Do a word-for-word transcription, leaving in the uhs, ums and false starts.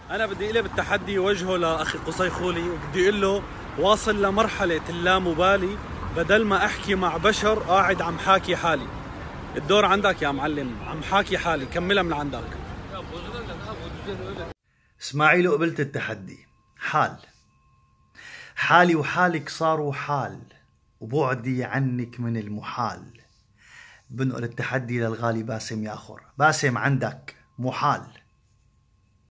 انا بدي اقلب التحدي وجهه لاخي قصي خولي، وبدي اقول له واصل لمرحله اللامبالي، بدل ما احكي مع بشر قاعد عم حاكي حالي. الدور عندك يا معلم، عم حاكي حالي، كملها من عندك. اسماعيل، قبلت التحدي. حال حالي وحالك صاروا حال، وبعدي عنك من المحال. بنقل التحدي للغالي باسم ياخر. باسم، عندك محال.